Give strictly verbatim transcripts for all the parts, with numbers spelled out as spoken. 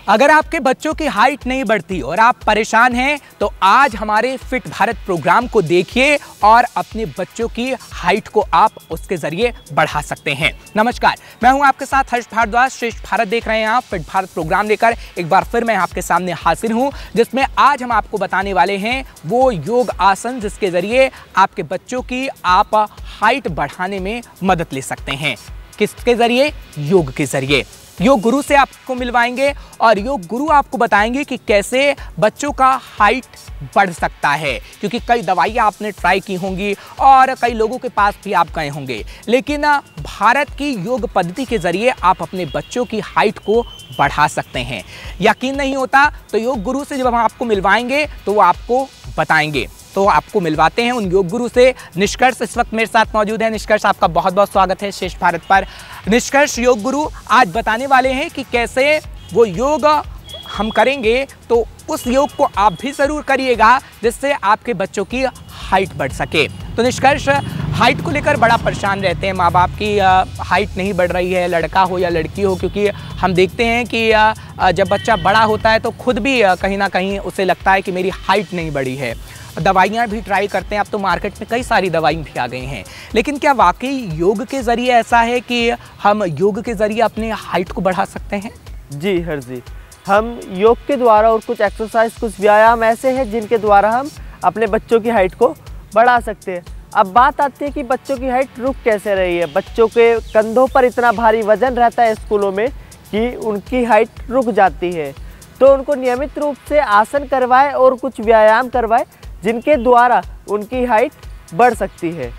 अगर आपके बच्चों की हाइट नहीं बढ़ती और आप परेशान हैं तो आज हमारे फिट भारत प्रोग्राम को देखिए और अपने बच्चों की हाइट को आप उसके जरिए बढ़ा सकते हैं। नमस्कार, मैं हूं आपके साथ हर्ष भारद्वाज। श्रेष्ठ भारत देख रहे हैं आप। फिट भारत प्रोग्राम लेकर एक बार फिर मैं आपके सामने हाजिर हूं, जिसमें आज हम आपको बताने वाले हैं वो योग आसन जिसके जरिए आपके बच्चों की आप हाइट बढ़ाने में मदद ले सकते हैं। किसके जरिए? योग के जरिए। योग गुरु से आपको मिलवाएंगे और योग गुरु आपको बताएंगे कि कैसे बच्चों का हाइट बढ़ सकता है, क्योंकि कई दवाइयाँ आपने ट्राई की होंगी और कई लोगों के पास भी आप गए होंगे, लेकिन भारत की योग पद्धति के जरिए आप अपने बच्चों की हाइट को बढ़ा सकते हैं। यकीन नहीं होता तो योग गुरु से जब हम आपको मिलवाएंगे तो वो आपको बताएंगे। तो आपको मिलवाते हैं उन योग गुरु से। निष्कर्ष इस वक्त मेरे साथ मौजूद है। निष्कर्ष, आपका बहुत बहुत स्वागत है श्रेष्ठ भारत पर। निष्कर्ष, योग गुरु आज बताने वाले हैं कि कैसे वो योग हम करेंगे तो उस योग को आप भी ज़रूर करिएगा जिससे आपके बच्चों की हाइट बढ़ सके। तो निष्कर्ष, हाइट को लेकर बड़ा परेशान रहते हैं माँ बाप की हाइट नहीं बढ़ रही है, लड़का हो या लड़की हो, क्योंकि हम देखते हैं कि जब बच्चा बड़ा होता है तो खुद भी कहीं ना कहीं उसे लगता है कि मेरी हाइट नहीं बढ़ी है। दवाइयाँ भी ट्राई करते हैं। अब तो मार्केट में कई सारी दवाइयाँ भी आ गई हैं, लेकिन क्या वाकई योग के ज़रिए ऐसा है कि हम योग के ज़रिए अपने हाइट को बढ़ा सकते हैं? जी हर जी, हम योग के द्वारा और कुछ एक्सरसाइज, कुछ व्यायाम ऐसे हैं जिनके द्वारा हम अपने बच्चों की हाइट को बढ़ा सकते हैं। अब बात आती है कि बच्चों की हाइट रुक कैसे रही है। बच्चों के कंधों पर इतना भारी वजन रहता है स्कूलों में कि उनकी हाइट रुक जाती है। तो उनको नियमित रूप से आसन करवाएं और कुछ व्यायाम करवाएं जिनके द्वारा उनकी हाइट बढ़ सकती है।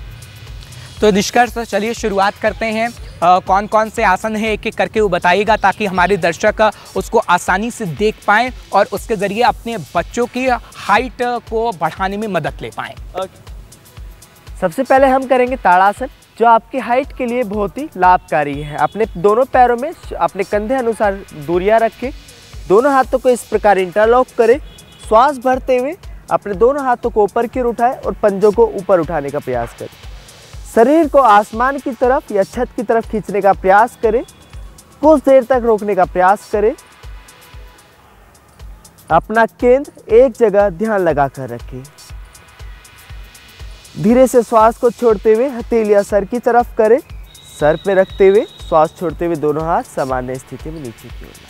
तो निष्कर्ष, चलिए शुरुआत करते हैं। आ, कौन कौन से आसन है एक एक करके वो बताइएगा, ताकि हमारे दर्शक उसको आसानी से देख पाएं और उसके ज़रिए अपने बच्चों की हाइट को बढ़ाने में मदद ले पाएं। सबसे पहले हम करेंगे ताड़ासन, जो आपकी हाइट के लिए बहुत ही लाभकारी है। अपने दोनों पैरों में अपने कंधे अनुसार दूरियां रखें, दोनों हाथों को इस प्रकार इंटरलॉक करें, श्वास भरते हुए अपने दोनों हाथों को ऊपर की ओर उठाएं और पंजों को ऊपर उठाने का प्रयास करें। शरीर को आसमान की तरफ या छत की तरफ खींचने का प्रयास करें। कुछ देर तक रोकने का प्रयास करें। अपना केंद्र एक जगह ध्यान लगाकर रखें। धीरे से श्वास को छोड़ते हुए हथेलियां सर की तरफ करें। सर पे रखते हुए श्वास छोड़ते हुए दोनों हाथ सामान्य स्थिति में नीचे की ओर।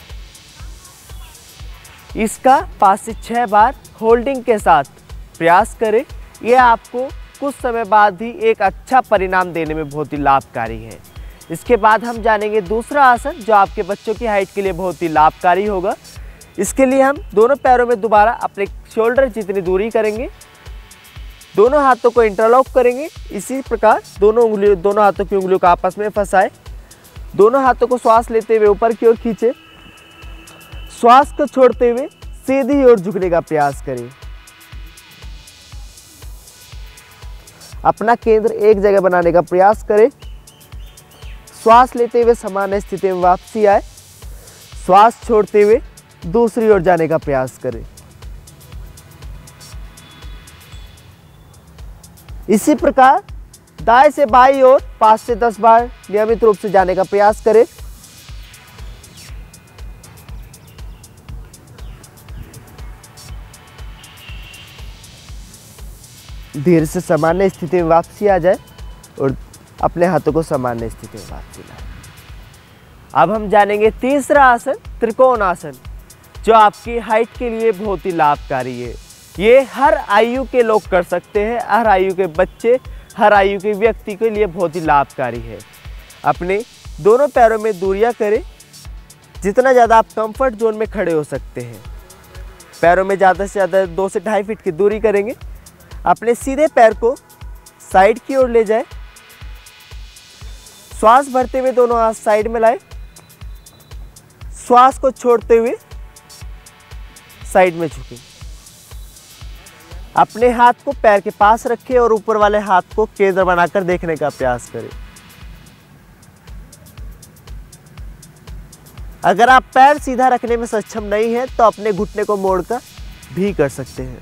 इसका पाँच से छः बार होल्डिंग के साथ प्रयास करें। यह आपको कुछ समय बाद ही एक अच्छा परिणाम देने में बहुत ही लाभकारी है। इसके बाद हम जानेंगे दूसरा आसन, जो आपके बच्चों की हाइट के लिए बहुत ही लाभकारी होगा। इसके लिए हम दोनों पैरों में दोबारा अपने शोल्डर जितनी दूरी करेंगे, दोनों हाथों को इंटरलॉक करेंगे। इसी प्रकार दोनों उंगलियों दोनों हाथों की उंगलियों को आपस में फंसाएं। दोनों हाथों को श्वास लेते हुए ऊपर की ओर खींचे। श्वास को छोड़ते हुए सीधी ओर झुकने का प्रयास करें। अपना केंद्र एक जगह बनाने का प्रयास करें। श्वास लेते हुए सामान्य स्थिति में वापसी आए। श्वास छोड़ते हुए दूसरी ओर जाने का प्रयास करें। इसी प्रकार दाएं से बाईं ओर पाँच से दस बार नियमित रूप से जाने का प्रयास करें। धीरे से सामान्य स्थिति में वापसी आ जाए और अपने हाथों को सामान्य स्थिति में वापसी लाए। अब हम जानेंगे तीसरा आसन, त्रिकोण आसन, जो आपकी हाइट के लिए बहुत ही लाभकारी है। ये हर आयु के लोग कर सकते हैं। हर आयु के बच्चे, हर आयु के व्यक्ति के लिए बहुत ही लाभकारी है। अपने दोनों पैरों में दूरियां करें, जितना ज़्यादा आप कंफर्ट जोन में खड़े हो सकते हैं। पैरों में ज़्यादा से ज़्यादा दो से ढाई फीट की दूरी करेंगे। अपने सीधे पैर को साइड की ओर ले जाएं। श्वास भरते हुए दोनों हाथ साइड में लाएं। श्वास को छोड़ते हुए साइड में झुकें। अपने हाथ को पैर के पास रखें और ऊपर वाले हाथ को केंद्र बनाकर देखने का प्रयास करें। अगर आप पैर सीधा रखने में सक्षम नहीं हैं तो अपने घुटने को मोड़कर भी कर सकते हैं।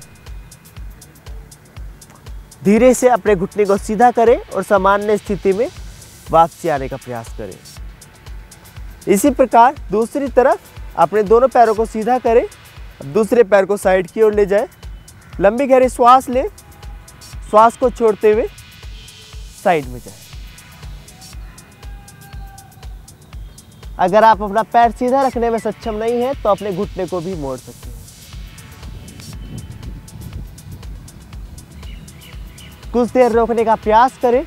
धीरे से अपने घुटने को सीधा करें और सामान्य स्थिति में वापसी आने का प्रयास करें। इसी प्रकार दूसरी तरफ अपने दोनों पैरों को सीधा करें, दूसरे पैर को साइड की ओर ले जाए, लंबी गहरी श्वास लें, श्वास को छोड़ते हुए साइड में जाए। अगर आप अपना पैर सीधा रखने में सक्षम नहीं है तो अपने घुटने को भी मोड़ सकते हैं। कुछ देर रोकने का प्रयास करें।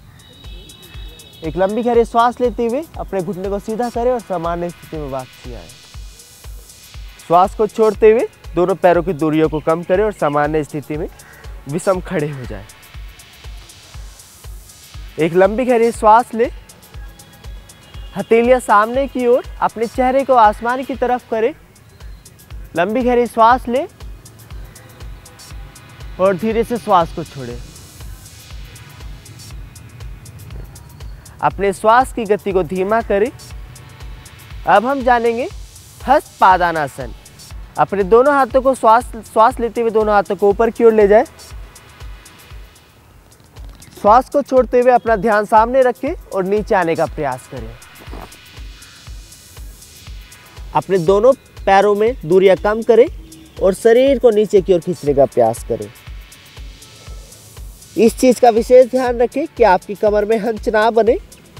एक लंबी गहरी श्वास लेते हुए अपने घुटने को सीधा करें और सामान्य स्थिति में वापसी आए। श्वास को छोड़ते हुए दोनों पैरों की दूरियों को कम करें और सामान्य स्थिति में विषम खड़े हो जाएं। एक लंबी गहरी श्वास लें, हथेलियां सामने की ओर, अपने चेहरे को आसमान की तरफ करें। लंबी गहरी श्वास लें और धीरे से श्वास को छोड़ें। अपने श्वास की गति को धीमा करें। अब हम जानेंगे हस्त पादानासन। अपने दोनों हाथों को श्वास श्वास लेते हुए दोनों हाथों को ऊपर की ओर ले जाएं। श्वास को छोड़ते हुए अपना ध्यान सामने रखें और नीचे आने का प्रयास करें। अपने दोनों पैरों में दूरियां कम करें और शरीर को नीचे की ओर खींचने का प्रयास करें। इस चीज का विशेष ध्यान रखें कि आपकी कमर में हंच ना बने।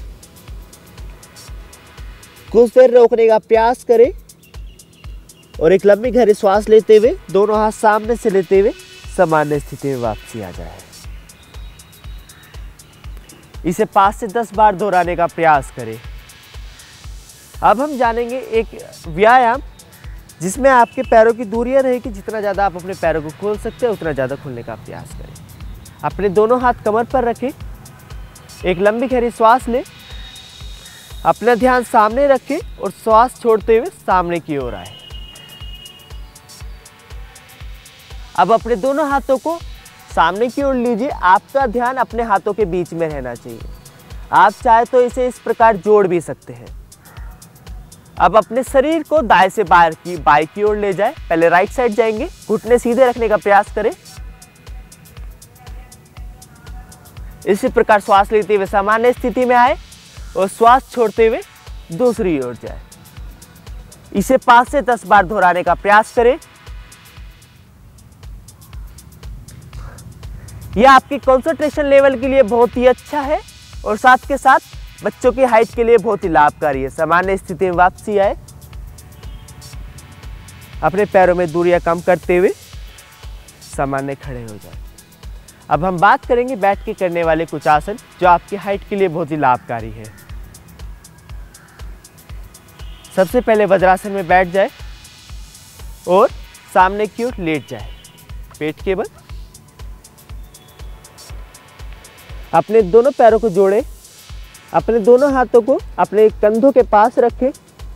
कुछ देर रोकने का प्रयास करें और एक लंबी गहरी श्वास लेते हुए दोनों हाथ सामने से लेते हुए सामान्य स्थिति में वापसी आ जाए। इसे पाँच से दस बार दोहराने का प्रयास करें। अब हम जानेंगे एक व्यायाम जिसमें आपके पैरों की दूरियां रहेगी। जितना ज़्यादा आप अपने पैरों को खोल सकते हैं उतना ज़्यादा खोलने का प्रयास करें। अपने दोनों हाथ कमर पर रखें। एक लंबी गहरी श्वास लें, अपना ध्यान सामने रखें और श्वास छोड़ते हुए सामने की ओर आए। अब अपने दोनों हाथों को सामने की ओर लीजिए। आपका ध्यान अपने हाथों के बीच में रहना चाहिए। आप चाहे तो इसे इस प्रकार जोड़ भी सकते हैं। अब अपने शरीर को दाएं से बाएं की बाएं की ओर ले जाए। पहले राइट साइड जाएंगे, घुटने सीधे रखने का प्रयास करें। इसी प्रकार श्वास लेते हुए सामान्य स्थिति में आए और श्वास छोड़ते हुए दूसरी ओर जाए। इसे पांच से दस बार दोहराने का प्रयास करें। यह आपकी कंसंट्रेशन लेवल के लिए बहुत ही अच्छा है और साथ के साथ बच्चों की हाइट के लिए बहुत ही लाभकारी है। सामान्य स्थिति में वापसी आए। अपने पैरों में दूरियां कम करते हुए सामान्य खड़े हो जाए। अब हम बात करेंगे बैठ के करने वाले कुछ आसन जो आपकी हाइट के लिए बहुत ही लाभकारी है। सबसे पहले वज्रासन में बैठ जाए और सामने की ओर लेट जाए, पेट के बल। अपने दोनों पैरों को जोड़ें। अपने दोनों हाथों को अपने कंधों के पास रखें।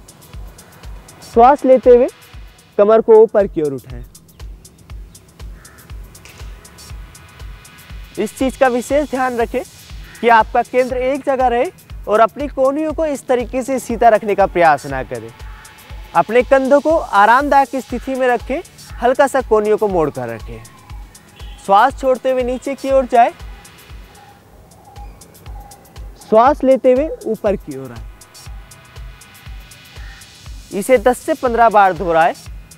श्वास लेते हुए कमर को ऊपर की ओर उठाएं। इस चीज का विशेष ध्यान रखें कि आपका केंद्र एक जगह रहे और अपनी कोहनियों को इस तरीके से सीधा रखने का प्रयास ना करें। अपने कंधों को आरामदायक स्थिति में रखें। हल्का सा कोहनियों को मोड़ कर रखें। श्वास छोड़ते हुए नीचे की ओर जाए। श्वास लेते हुए ऊपर की ओर आए। इसे दस से पंद्रह बार दोहराएं।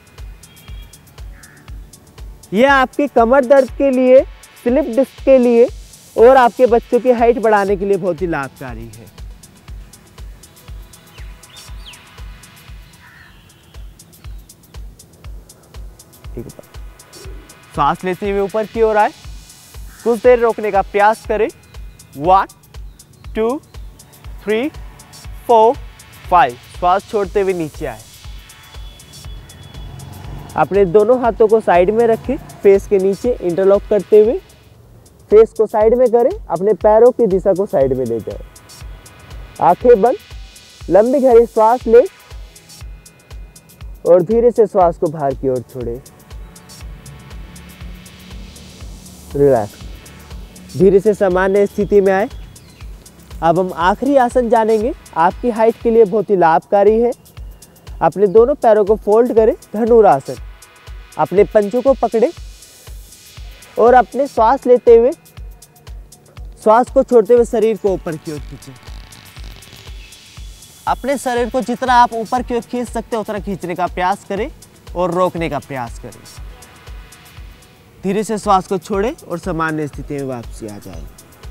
यह आपके कमर दर्द के लिए, स्लिप डिस्क के लिए और आपके बच्चों की हाइट बढ़ाने के लिए बहुत ही लाभकारी है। ठीक है, श्वास लेते हुए ऊपर की ओर आए। कुछ देर रोकने का प्रयास करें। One two three four five. श्वास छोड़ते हुए नीचे आए। अपने दोनों हाथों को साइड में रखें, फेस के नीचे इंटरलॉक करते हुए फेस को साइड में करें। अपने पैरों की दिशा को साइड में ले जाए। आंखें बंद, लंबी गहरी श्वास ले और धीरे से श्वास को बाहर की ओर छोड़े। रिलैक्स। धीरे से सामान्य स्थिति में आए। अब हम आखिरी आसन जानेंगे, आपकी हाइट के लिए बहुत ही लाभकारी है। अपने दोनों पैरों को फोल्ड करें, धनुरासन। अपने पंजों को पकड़े और अपने श्वास लेते हुए श्वास को छोड़ते हुए शरीर को ऊपर की ओर खींचें। अपने शरीर को जितना आप ऊपर की ओर खींच सकते हैं उतना खींचने का प्रयास करें और रोकने का प्रयास करें। धीरे से श्वास को छोड़ें और सामान्य स्थिति में वापसी आ जाए।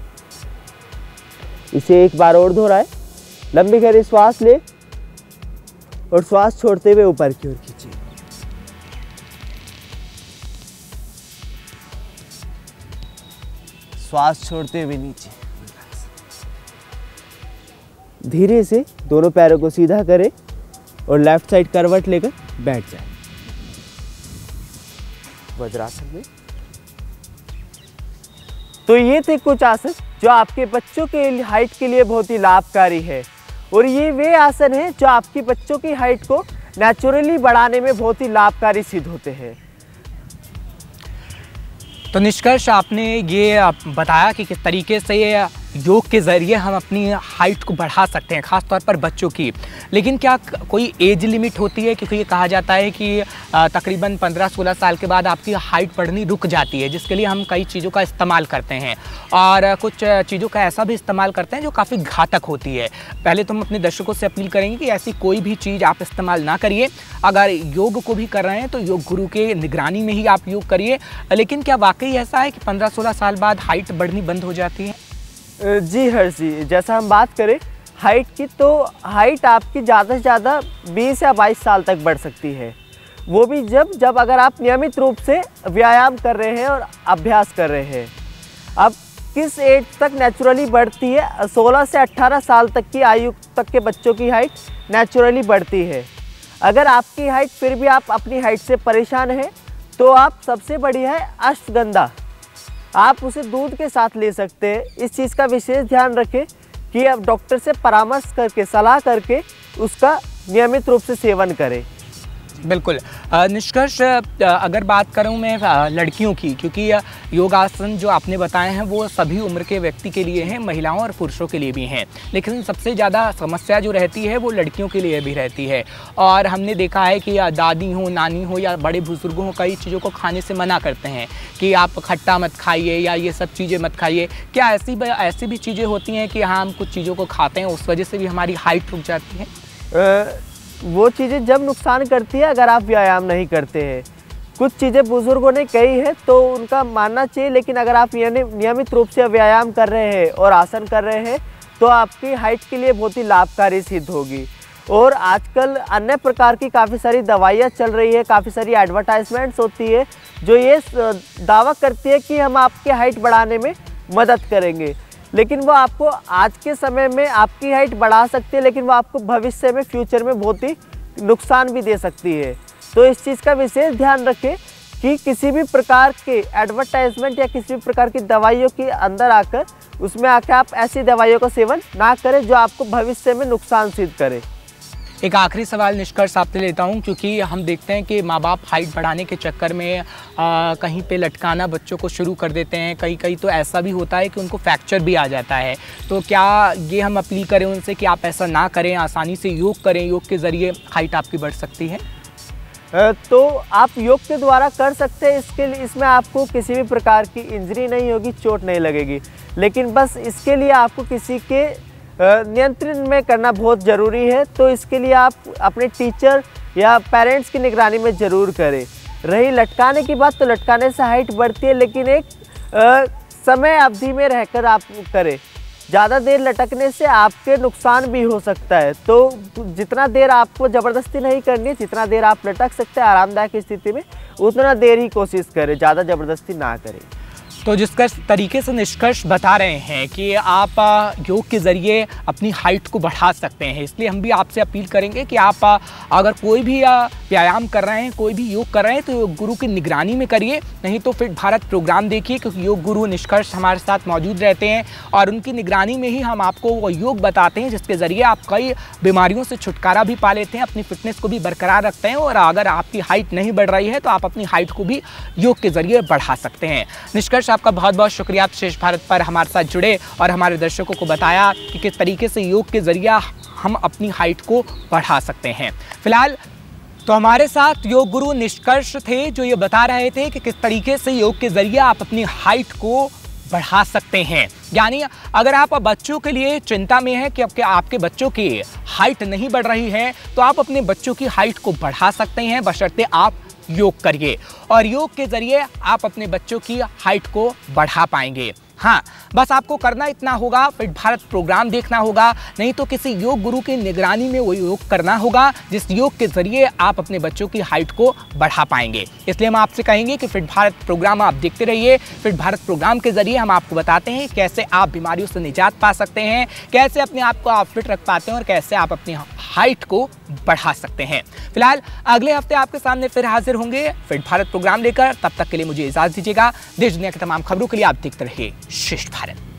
इसे एक बार और दोहराएं। लंबी गहरी श्वास ले और श्वास छोड़ते हुए ऊपर की ओर खींचिए। श्वास छोड़ते हुए नीचे। धीरे से दोनों पैरों को सीधा करें और लेफ्ट साइड करवट लेकर बैठ जाए वज्रासन में। तो ये थे कुछ आसन जो आपके बच्चों के हाइट के लिए बहुत ही लाभकारी है, और ये वे आसन हैं जो आपकी बच्चों की हाइट को नेचुरली बढ़ाने में बहुत ही लाभकारी सिद्ध होते हैं। तो निष्कर्ष आपने ये बताया कि किस तरीके से योग के ज़रिए हम अपनी हाइट को बढ़ा सकते हैं, ख़ास तौर पर बच्चों की। लेकिन क्या कोई एज लिमिट होती है? क्योंकि ये कहा जाता है कि तकरीबन पंद्रह सोलह साल के बाद आपकी हाइट बढ़नी रुक जाती है, जिसके लिए हम कई चीज़ों का इस्तेमाल करते हैं और कुछ चीज़ों का ऐसा भी इस्तेमाल करते हैं जो काफ़ी घातक होती है। पहले तो हम अपने दर्शकों से अपील करेंगे कि ऐसी कोई भी चीज़ आप इस्तेमाल ना करिए। अगर योग को भी कर रहे हैं तो योग गुरु के निगरानी में ही आप योग करिए। लेकिन क्या वाकई ऐसा है कि पंद्रह सोलह साल बाद हाइट बढ़नी बंद हो जाती है? जी हर्ष जी, जैसा हम बात करें हाइट की, तो हाइट आपकी ज़्यादा से ज़्यादा बीस या बाईस साल तक बढ़ सकती है। वो भी जब जब अगर आप नियमित रूप से व्यायाम कर रहे हैं और अभ्यास कर रहे हैं। अब किस एज तक नेचुरली बढ़ती है? सोलह से अट्ठारह साल तक की आयु तक के बच्चों की हाइट नेचुरली बढ़ती है। अगर आपकी हाइट फिर भी आप अपनी हाइट से परेशान हैं तो आप सबसे बढ़िया है अश्वगंधा, आप उसे दूध के साथ ले सकते हैं। इस चीज़ का विशेष ध्यान रखें कि आप डॉक्टर से परामर्श करके सलाह करके उसका नियमित रूप से सेवन करें। बिल्कुल। निष्कर्ष अगर बात करूं मैं लड़कियों की, क्योंकि योगासन जो आपने बताए हैं वो सभी उम्र के व्यक्ति के लिए हैं, महिलाओं और पुरुषों के लिए भी हैं, लेकिन सबसे ज़्यादा समस्या जो रहती है वो लड़कियों के लिए भी रहती है। और हमने देखा है कि दादी हो, नानी हो या बड़े बुजुर्गों हो, कई चीज़ों को खाने से मना करते हैं कि आप खट्टा मत खाइए या ये सब चीज़ें मत खाइए। क्या ऐसी ऐसी भी चीज़ें होती हैं कि हाँ हम कुछ चीज़ों को खाते हैं उस वजह से भी हमारी हाइट रुक जाती है? वो चीज़ें जब नुकसान करती है अगर आप व्यायाम नहीं करते हैं। कुछ चीज़ें बुज़ुर्गों ने कही है तो उनका मानना चाहिए, लेकिन अगर आप नियमित रूप से व्यायाम कर रहे हैं और आसन कर रहे हैं तो आपकी हाइट के लिए बहुत ही लाभकारी सिद्ध होगी। और आजकल अन्य प्रकार की काफ़ी सारी दवाइयाँ चल रही है, काफ़ी सारी एडवर्टाइजमेंट्स होती है जो ये दावा करती है कि हम आपकी हाइट बढ़ाने में मदद करेंगे, लेकिन वो आपको आज के समय में आपकी हाइट बढ़ा सकती है, लेकिन वो आपको भविष्य में फ्यूचर में बहुत ही नुकसान भी दे सकती है। तो इस चीज़ का विशेष ध्यान रखें कि किसी भी प्रकार के एडवर्टाइजमेंट या किसी भी प्रकार की दवाइयों के अंदर आकर उसमें आकर आप ऐसी दवाइयों का सेवन ना करें जो आपको भविष्य में नुकसान सिद्ध करे। एक आखिरी सवाल निष्कर्ष आपसे लेता हूं, क्योंकि हम देखते हैं कि माँ बाप हाइट बढ़ाने के चक्कर में आ, कहीं पे लटकाना बच्चों को शुरू कर देते हैं। कई कई तो ऐसा भी होता है कि उनको फ्रैक्चर भी आ जाता है। तो क्या ये हम अपील करें उनसे कि आप ऐसा ना करें, आसानी से योग करें, योग के ज़रिए हाइट आपकी बढ़ सकती है? तो आप योग के द्वारा कर सकते हैं। इसके लिए इसमें आपको किसी भी प्रकार की इंजरी नहीं होगी, चोट नहीं लगेगी, लेकिन बस इसके लिए आपको किसी के नियंत्रण में करना बहुत ज़रूरी है। तो इसके लिए आप अपने टीचर या पेरेंट्स की निगरानी में ज़रूर करें। रही लटकाने की बात, तो लटकाने से हाइट बढ़ती है, लेकिन एक आ, समय अवधि में रहकर आप करें। ज़्यादा देर लटकने से आपके नुकसान भी हो सकता है। तो जितना देर आपको ज़बरदस्ती नहीं करनी है, जितना देर आप लटक सकते हैं आरामदायक स्थिति में, उतना देर ही कोशिश करें, ज़्यादा ज़बरदस्ती ना करें। तो जिस तरीके से निष्कर्ष बता रहे हैं कि आप योग के ज़रिए अपनी हाइट को बढ़ा सकते हैं, इसलिए हम भी आपसे अपील करेंगे कि आप अगर कोई भी व्यायाम कर रहे हैं, कोई भी योग कर रहे हैं, तो योग गुरु की निगरानी में करिए, नहीं तो फिट भारत प्रोग्राम देखिए, क्योंकि योग गुरु निष्कर्ष हमारे साथ मौजूद रहते हैं और उनकी निगरानी में ही हम आपको वो योग बताते हैं जिसके ज़रिए आप कई बीमारियों से छुटकारा भी पा लेते हैं, अपनी फिटनेस को भी बरकरार रखते हैं। और अगर आपकी हाइट नहीं बढ़ रही है तो आप अपनी हाइट को भी योग के ज़रिए बढ़ा सकते हैं। निष्कर्ष आपका बहुत बहुत शुक्रिया विशेष भारत पर हमारे साथ जुड़े और हमारे दर्शकों को बताया कि किस तरीके से योग के जरिए हम अपनी हाइट को बढ़ा सकते हैं। फिलहाल तो हमारे साथ योग गुरु निष्कर्ष थे जो ये बता रहे थे कि किस तरीके से योग के जरिए आप अपनी हाइट को बढ़ा सकते हैं। यानी अगर आप बच्चों के लिए चिंता में हैं कि आपके आपके बच्चों की हाइट नहीं बढ़ रही है, तो आप अपने बच्चों की हाइट को बढ़ा सकते हैं, बशर्ते आप योग करिए, और योग के जरिए आप अपने बच्चों की हाइट को बढ़ा पाएंगे। हाँ, बस आपको करना इतना होगा, फिट भारत प्रोग्राम देखना होगा, नहीं तो किसी योग गुरु की निगरानी में वो योग करना होगा जिस योग के जरिए आप अपने बच्चों की हाइट को बढ़ा पाएंगे। इसलिए हम आपसे कहेंगे कि फिट भारत प्रोग्राम आप देखते रहिए। फिट भारत प्रोग्राम के जरिए हम आपको बताते हैं कैसे आप बीमारियों से निजात पा सकते हैं, कैसे अपने आप को आप फिट रख पाते हैं और कैसे आप अपनी हाइट को बढ़ा सकते हैं। फिलहाल अगले हफ्ते आपके सामने फिर हाजिर होंगे फिट भारत प्रोग्राम लेकर। तब तक के लिए मुझे इजाजत दीजिएगा। देश दुनिया की तमाम खबरों के लिए आप देखते रहिए श्रेष्ठ भारत।